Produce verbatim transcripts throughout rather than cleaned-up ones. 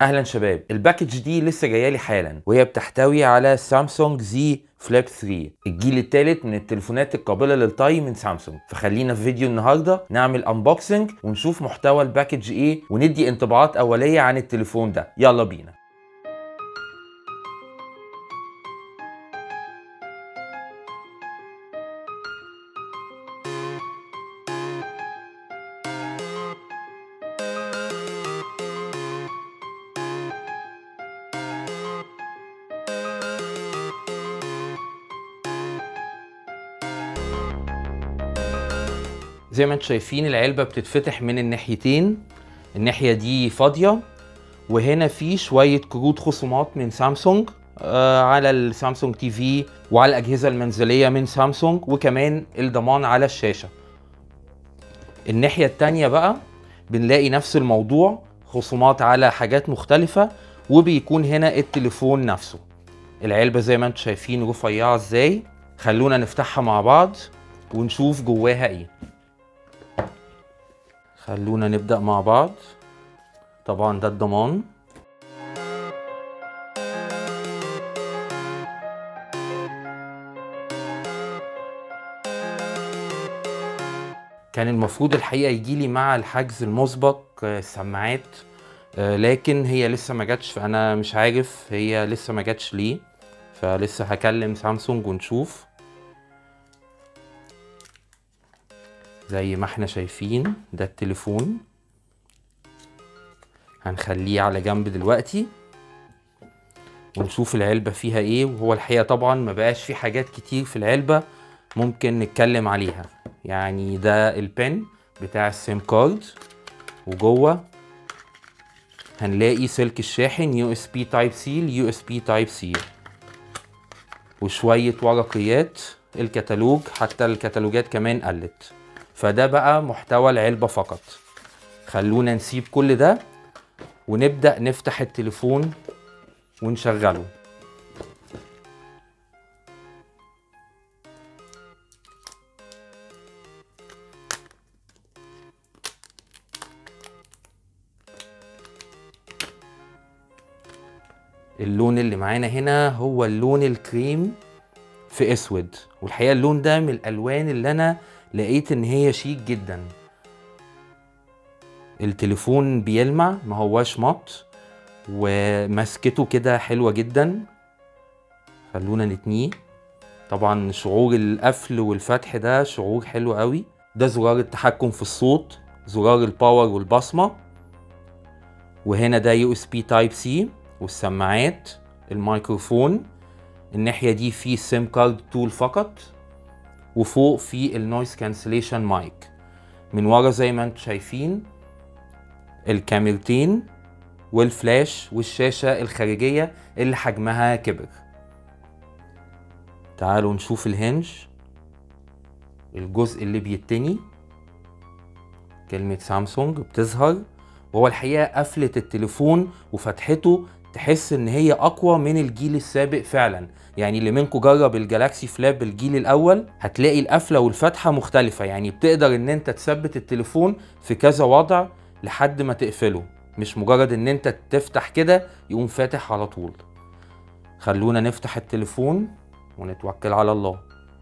اهلا شباب، الباكج دي لسه جايه لي حالا وهي بتحتوي على سامسونج زي فليب ثلاثة، الجيل الثالث من التليفونات القابله للطي من سامسونج. فخلينا في فيديو النهارده نعمل انبوكسنج ونشوف محتوى الباكج ايه وندي انطباعات اوليه عن التليفون ده. يلا بينا. زي ما انتم شايفين العلبة بتتفتح من الناحيتين، الناحية دي فاضية وهنا في شوية كروت خصومات من سامسونج آه على السامسونج تي في وعلى الأجهزة المنزلية من سامسونج، وكمان الضمان على الشاشة. الناحية التانية بقى بنلاقي نفس الموضوع، خصومات على حاجات مختلفة، وبيكون هنا التليفون نفسه. العلبة زي ما انتم شايفين رفيعة ازاي. خلونا نفتحها مع بعض ونشوف جواها ايه. خلونا نبدأ مع بعض. طبعا ده الضمان. كان المفروض الحقيقة يجيلي مع الحجز المسبق السماعات، لكن هي لسه ما جاتش، فأنا مش عارف هي لسه ما جاتش ليه، فلسه هكلم سامسونج ونشوف. زي ما احنا شايفين ده التليفون، هنخليه على جنب دلوقتي ونشوف العلبة فيها ايه. وهو الحقيقة طبعا ما بقاش في حاجات كتير في العلبة ممكن نتكلم عليها. يعني ده البن بتاع السيم كارد، وجوه هنلاقي سلك الشاحن يو اس بي تايب سي ليو اس بي تايب سي، وشوية ورقيات، الكتالوج، حتى الكتالوجات كمان قلت. فده بقى محتوى العلبة فقط. خلونا نسيب كل ده ونبدأ نفتح التليفون ونشغله. اللون اللي معانا هنا هو اللون الكريم في اسود، والحقيقة اللون ده من الالوان اللي انا لقيت ان هي شيك جدا. التليفون بيلمع، ما هواش مط، ومسكته كده حلوة جدا. خلونا نتنيه. طبعا شعور القفل والفتح ده شعور حلو قوي. ده زرار التحكم في الصوت، زرار الباور والبصمة، وهنا ده يو اس بي تايب سي والسماعات، الميكروفون. الناحية دي فيه سيم كارد تول فقط، وفوق فيه النويز كانسليشن مايك. من ورا زي ما انتم شايفين الكاميرتين والفلاش والشاشة الخارجية اللي حجمها كبر. تعالوا نشوف الهنج، الجزء اللي بيتني كلمة سامسونج بتظهر. وهو الحقيقة قفلة التليفون وفتحته تحس ان هي اقوى من الجيل السابق فعلا. يعني اللي منكم جرب الجالاكسي فلاب الجيل الاول هتلاقي القفلة والفتحة مختلفة، يعني بتقدر ان انت تثبت التليفون في كذا وضع لحد ما تقفله، مش مجرد ان انت تفتح كده يقوم فاتح على طول. خلونا نفتح التليفون ونتوكل على الله.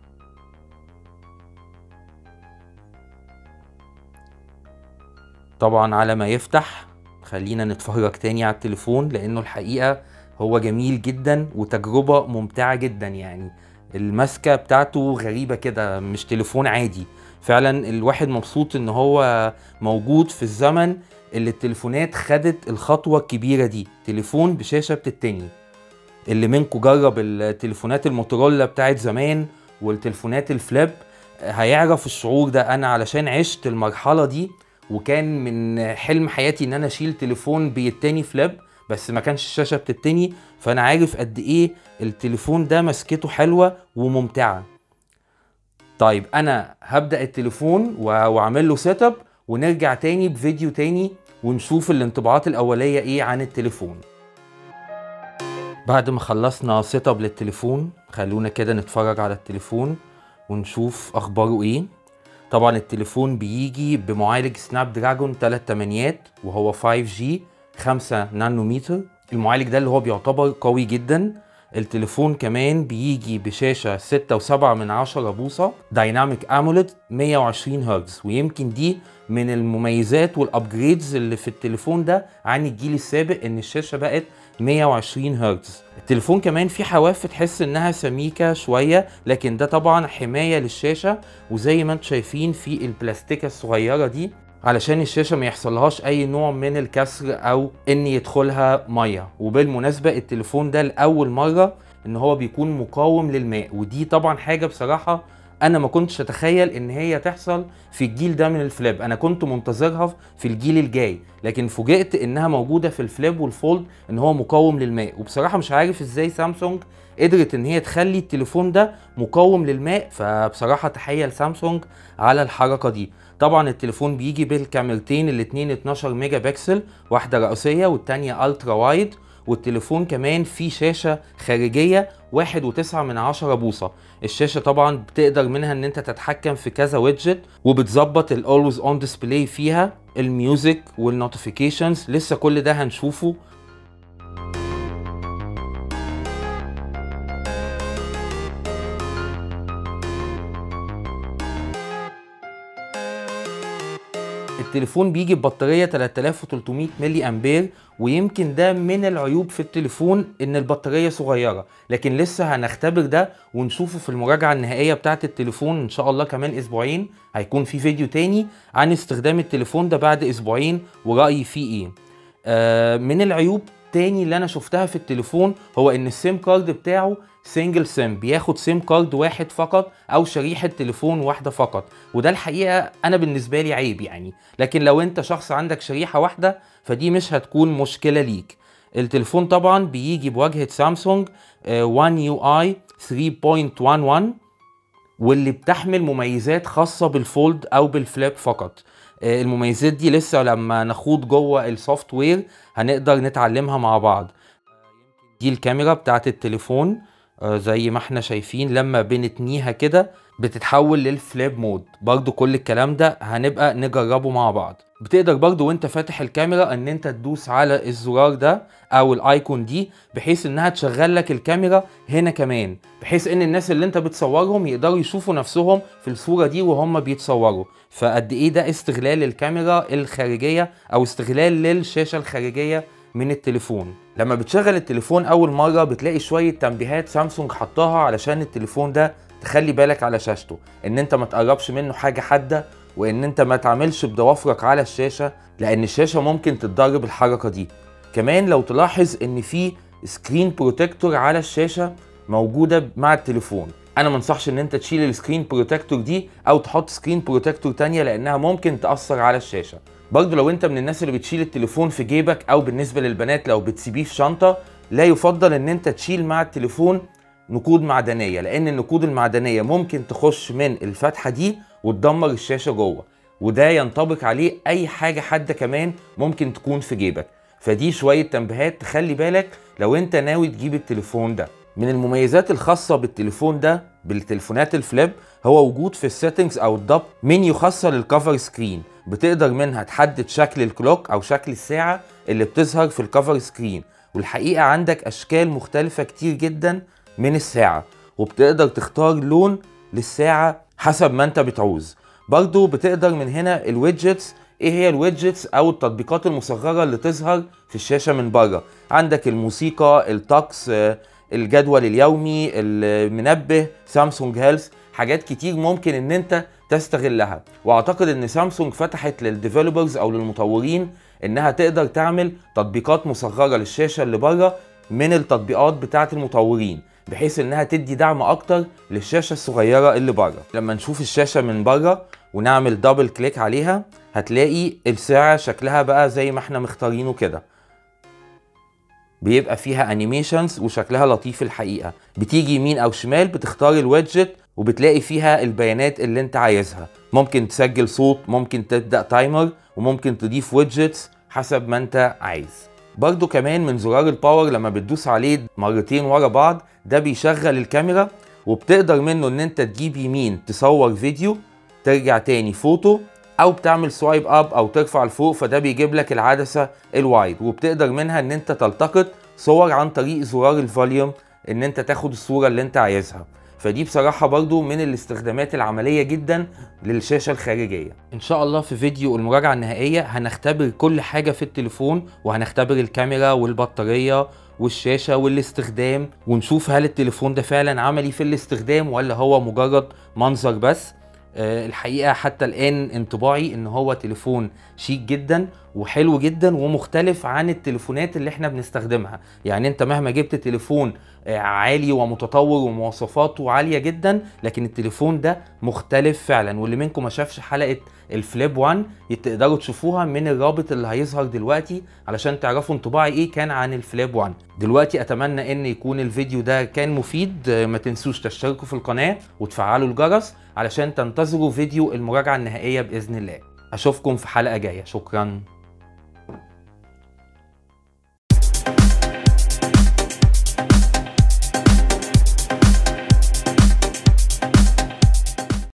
طبعا على ما يفتح خلينا نتفرج تاني على التليفون، لانه الحقيقة هو جميل جدا وتجربة ممتعة جدا. يعني المسكة بتاعته غريبة كده، مش تليفون عادي. فعلا الواحد مبسوط ان هو موجود في الزمن اللي التليفونات خدت الخطوة الكبيرة دي، تليفون بشاشة بتتني. اللي منكم جرب التليفونات الموتورولا بتاعت زمان والتليفونات الفليب هيعرف الشعور ده. انا علشان عشت المرحلة دي، وكان من حلم حياتي ان انا اشيل تليفون بيتني فليب، بس ما كانش الشاشة بتتني، فانا عارف قد ايه التليفون ده مسكته حلوة وممتعة. طيب انا هبدأ التليفون واعمل له سيت اب ونرجع تاني بفيديو تاني ونشوف الانطباعات الاولية ايه عن التليفون. بعد ما خلصنا سيت اب للتليفون خلونا كده نتفرج على التليفون ونشوف اخباره ايه. طبعا التليفون بيجي بمعالج سناب دراجون ثلاثة تمانيات وهو خمسة جي خمسة نانومتر. المعالج ده اللي هو بيعتبر قوي جدا. التليفون كمان بيجي بشاشة ستة وسبعة من عشرة بوصة دايناميك اموليد مية وعشرين هرتز، ويمكن دي من المميزات والابجريدز اللي في التليفون ده عن الجيل السابق، ان الشاشة بقت مية وعشرين هرتز. التليفون كمان فيه حواف تحس انها سميكة شوية، لكن ده طبعا حماية للشاشة، وزي ما انتم شايفين في البلاستيكة الصغيرة دي علشان الشاشة ما يحصلهاش اي نوع من الكسر او ان يدخلها مية. وبالمناسبة التليفون ده لأول مرة ان هو بيكون مقاوم للماء، ودي طبعا حاجة بصراحة انا ما كنتش اتخيل ان هي تحصل في الجيل ده من الفليب. انا كنت منتظرها في الجيل الجاي، لكن فوجئت انها موجودة في الفليب والفولد ان هو مقاوم للماء. وبصراحة مش عارف ازاي سامسونج قدرت ان هي تخلي التليفون ده مقاوم للماء، فبصراحة تحية لسامسونج على الحركة دي. طبعا التليفون بيجي بالكاميرتين الاتنين اتناشر ميجا بكسل، واحدة رئيسية والتانية الترا وايد. والتليفون كمان فيه شاشة خارجية واحد وتسعة من عشرة بوصة. الشاشة طبعا بتقدر منها ان انت تتحكم في كذا ويدجت، وبتظبط الاولويز اون ديسبلاي فيها، الميوزك والنوتيفيكيشنز، لسه كل ده هنشوفه. التليفون بيجي ببطارية تلاتة آلاف وتلتمية ملي امبير، ويمكن ده من العيوب في التليفون ان البطارية صغيرة، لكن لسه هنختبر ده ونشوفه في المراجعة النهائية بتاعة التليفون ان شاء الله كمان اسبوعين. هيكون في فيديو تاني عن استخدام التليفون ده بعد اسبوعين ورأيي فيه ايه. آه من العيوب تاني اللي انا شفتها في التليفون هو ان السيم كارد بتاعه سنجل سيم، بياخد سيم كارد واحد فقط او شريحة تليفون واحدة فقط، وده الحقيقة انا بالنسبة لي عيب يعني، لكن لو انت شخص عندك شريحة واحدة فدي مش هتكون مشكلة ليك. التليفون طبعا بيجي بواجهة سامسونج وان يو اي ثري بوينت واحد واحد، واللي بتحمل مميزات خاصة بالفولد او بالفليب فقط. المميزات دي لسه لما نخوض جوه السوفت وير هنقدر نتعلمها مع بعض. دي الكاميرا بتاعت التليفون زي ما احنا شايفين، لما بنتنيها كده بتتحول للفليب مود. برضو كل الكلام ده هنبقى نجربه مع بعض. بتقدر برضو وانت فاتح الكاميرا ان انت تدوس على الزرار ده او الايكون دي، بحيث انها تشغل لك الكاميرا هنا كمان، بحيث ان الناس اللي انت بتصورهم يقدروا يشوفوا نفسهم في الصورة دي وهم بيتصوروا. فقد ايه ده استغلال الكاميرا الخارجية او استغلال للشاشة الخارجية من التليفون. لما بتشغل التليفون اول مرة بتلاقي شوية تنبيهات سامسونج حطاها علشان التليفون ده تخلي بالك على شاشته، ان انت ما تقربش منه حاجة حادة، وان انت ما تعملش بضوافرك على الشاشة لان الشاشة ممكن تتضرب الحركة دي. كمان لو تلاحظ ان في سكرين بروتكتور على الشاشة موجودة مع التليفون، انا ما انصحش ان انت تشيل السكرين بروتكتور دي او تحط سكرين بروتكتور تانية لانها ممكن تأثر على الشاشة. برضو لو انت من الناس اللي بتشيل التليفون في جيبك، او بالنسبة للبنات لو بتسيبيه في شنطة، لا يفضل ان انت تشيل مع التليفون نقود معدنية، لان النقود المعدنية ممكن تخش من الفتحة دي وتدمر الشاشة جوه، وده ينطبق عليه اي حاجة حادة كمان ممكن تكون في جيبك. فدي شوية تنبيهات تخلي بالك لو انت ناوي تجيب التليفون ده. من المميزات الخاصة بالتليفون ده بالتليفونات الفليب هو وجود في السيتنجز او الضبط منيو خاصة للكفر سكرين، بتقدر منها تحدد شكل الكلوك او شكل الساعة اللي بتظهر في الكفر سكرين، والحقيقة عندك اشكال مختلفة كتير جدا من الساعة، وبتقدر تختار لون للساعة حسب ما انت بتعوز. برضو بتقدر من هنا الويدجتس. ايه هي الويدجتس او التطبيقات المصغرة اللي تظهر في الشاشة من بره؟ عندك الموسيقى، الطقس، الجدول اليومي، المنبه، سامسونج هيلث، حاجات كتير ممكن ان انت تستغلها. واعتقد ان سامسونج فتحت للديفلوبرز او للمطورين انها تقدر تعمل تطبيقات مصغرة للشاشة اللي بره من التطبيقات بتاعة المطورين، بحيث انها تدي دعم اكتر للشاشة الصغيرة اللي بره. لما نشوف الشاشة من بره ونعمل دبل كليك عليها هتلاقي الساعة شكلها بقى زي ما احنا مختارينه كده، بيبقى فيها انيميشنز وشكلها لطيف الحقيقة. بتيجي يمين او شمال بتختار الويدجت وبتلاقي فيها البيانات اللي انت عايزها، ممكن تسجل صوت، ممكن تبدأ تايمر، وممكن تضيف ويدجتس حسب ما انت عايز. برضو كمان من زرار الباور لما بتدوس عليه مرتين ورا بعض ده بيشغل الكاميرا، وبتقدر منه ان انت تجيب يمين تصور فيديو، ترجع تاني فوتو، او بتعمل سوايب اب او ترفع لفوق، فده بيجيب لك العدسه الوايد، وبتقدر منها ان انت تلتقط صور عن طريق زرار الفوليوم ان انت تاخد الصوره اللي انت عايزها. فدي بصراحه برضو من الاستخدامات العمليه جدا للشاشه الخارجيه. ان شاء الله في فيديو المراجعه النهائيه هنختبر كل حاجه في التليفون، وهنختبر الكاميرا والبطاريه والشاشه والاستخدام، ونشوف هل التليفون ده فعلا عملي في الاستخدام ولا هو مجرد منظر بس. أه الحقيقه حتى الان انطباعي ان هو تليفون شيك جدا وحلو جدا ومختلف عن التليفونات اللي احنا بنستخدمها. يعني انت مهما جبت تليفون عالي ومتطور ومواصفاته عاليه جدا، لكن التليفون ده مختلف فعلا. واللي منكم ما شافش حلقه الفليب واحد تقدروا تشوفوها من الرابط اللي هيظهر دلوقتي علشان تعرفوا انطباعي ايه كان عن الفليب واحد. دلوقتي اتمنى ان يكون الفيديو ده كان مفيد. ما تنسوش تشتركوا في القناه وتفعلوا الجرس علشان تنتظروا فيديو المراجعه النهائيه باذن الله. اشوفكم في حلقه جايه. شكرا.